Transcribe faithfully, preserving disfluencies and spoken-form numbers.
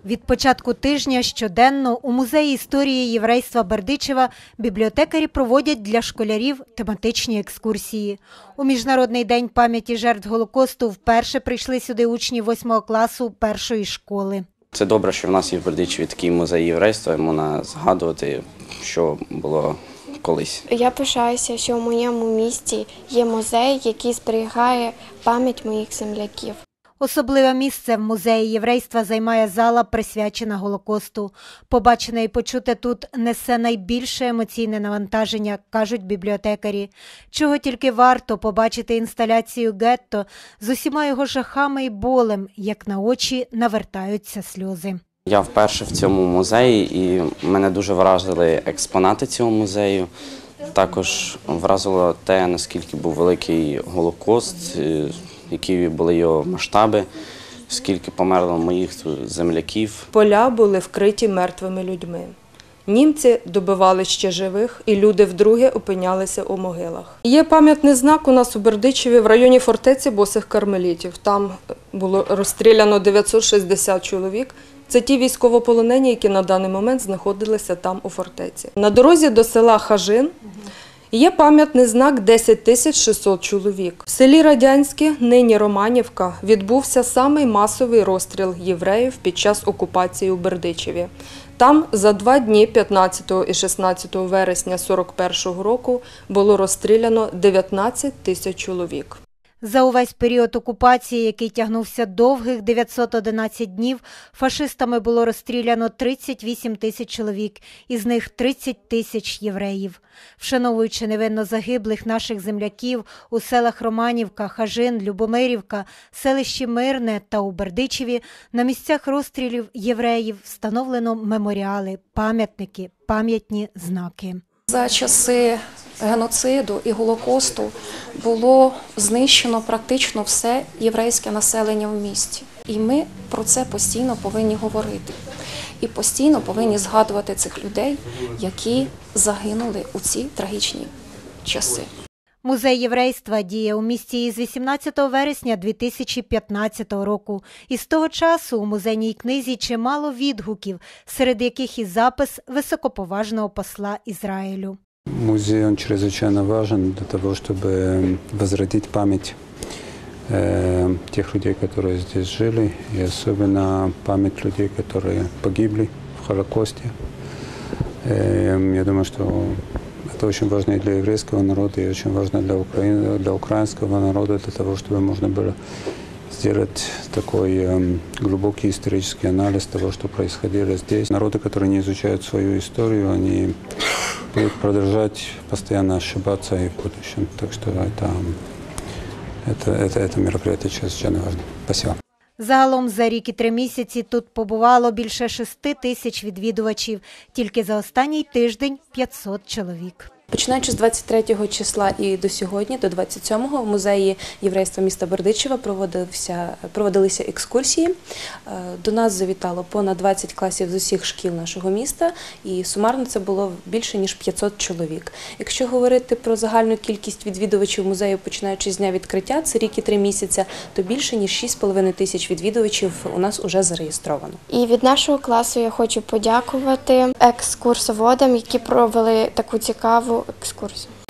Від початку тижня щоденно у Музеї історії єврейства Бердичева бібліотекарі проводять для школярів тематичні екскурсії. У Міжнародний день пам'яті жертв Голокосту вперше прийшли сюди учні восьмого класу першої школи. Це добре, що в нас є в Бердичеві такий музей єврейства, можна згадувати, що було колись. Я пишаюся, що в моєму місті є музей, який зберігає пам'ять моїх земляків. Особливе місце в Музеї єврейства займає зала, присвячена Голокосту. Побачене і почуте тут несе найбільше емоційне навантаження, кажуть бібліотекарі. Чого тільки варто побачити інсталяцію гетто з усіма його жахами і болем, як на очі навертаються сльози. Я вперше в цьому музеї і мене дуже вразили експонати цього музею. Також вразило те, наскільки був великий Голокост, які були його масштаби, скільки померло моїх земляків. Поля були вкриті мертвими людьми. Німці добивали ще живих, і люди вдруге опинялися у могилах. Є пам'ятний знак у нас у Бердичеві в районі фортеці Босих Кармелітів. Там було розстріляно дев'ятсот шістдесят чоловік. Це ті військовополонені, які на даний момент знаходилися там у фортеці. На дорозі до села Хажин є пам'ятний знак десять тисяч шістсот чоловік. В селі Радянське, нині Романівка, відбувся самий масовий розстріл євреїв під час окупації у Бердичеві. Там за два дні, п'ятнадцятого і шістнадцятого вересня сорок першого року, було розстріляно дев'ятнадцять тисяч чоловік. За увесь період окупації, який тягнувся довгих дев'ятсот одинадцять днів, фашистами було розстріляно тридцять вісім тисяч чоловік, із них тридцять тисяч євреїв. Вшановуючи невинно загиблих наших земляків у селах Романівка, Хажин, Любомирівка, селищі Мирне та у Бердичеві, на місцях розстрілів євреїв встановлено меморіали, пам'ятники, пам'ятні знаки. За часи геноциду і Голокосту було знищено практично все єврейське населення в місті. І ми про це постійно повинні говорити. І постійно повинні згадувати цих людей, які загинули у ці трагічні часи. Музей єврейства діє у місті із вісімнадцятого вересня дві тисячі п'ятнадцятого року. І з того часу у музейній книзі чимало відгуків, серед яких і запис високоповажного посла Ізраїлю. Музей он чрезвычайно важен для того, чтобы возродить память э, тех людей, которые здесь жили, и особенно память людей, которые погибли в Холокосте. Э, я думаю, что это очень важно и для еврейского народа, и очень важно для, Украины, для украинского народа, для того, чтобы можно было сделать такой э, глубокий исторический анализ того, что происходило здесь. Народы, которые не изучают свою историю, они будут продолжать постоянно ошибаться и в будущем. Так что это, это, это, это мероприятие чрезвычайно важно. Спасибо. Загалом за рік і три місяці тут побувало більше шести тисяч відвідувачів. Тільки за останній тиждень – п'ятсот чоловік. Починаючи з двадцять третього числа і до сьогодні, до двадцять сьомого, в Музеї єврейства міста Бердичева проводилися, проводилися екскурсії. До нас завітало понад двадцять класів з усіх шкіл нашого міста, і сумарно це було більше, ніж п'ятсот чоловік. Якщо говорити про загальну кількість відвідувачів музею, починаючи з дня відкриття, це рік і три місяця, то більше, ніж шість з половиною тисяч відвідувачів у нас уже зареєстровано. І від нашого класу я хочу подякувати екскурсоводам, які провели таку цікаву екскурсію.